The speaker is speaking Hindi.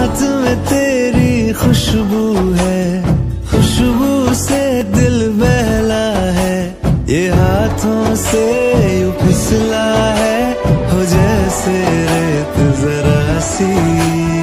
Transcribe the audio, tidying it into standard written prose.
हाथ में तेरी खुशबू है, खुशबू से दिल बहला है, ये हाथों से यूं फिसला है, हो जैसे रेत जरा सी।